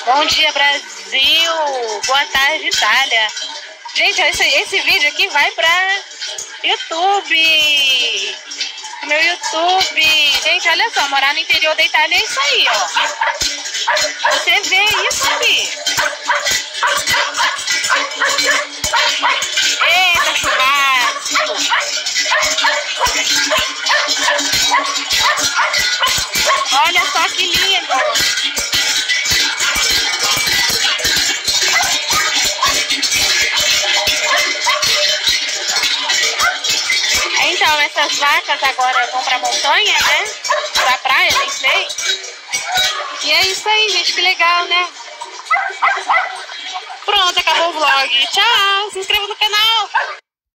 Bom dia, Brasil! Boa tarde, Itália! Gente, esse vídeo aqui vai pra YouTube! Meu YouTube! Gente, olha só, morar no interior da Itália é isso aí, ó! Você vê isso aqui! Eita, churrasco! Olha só que lindo! Então, essas vacas agora vão pra montanha, né? Pra praia, nem sei. E é isso aí, gente, que legal, né? Pronto, acabou o vlog. Tchau, se inscreva no canal.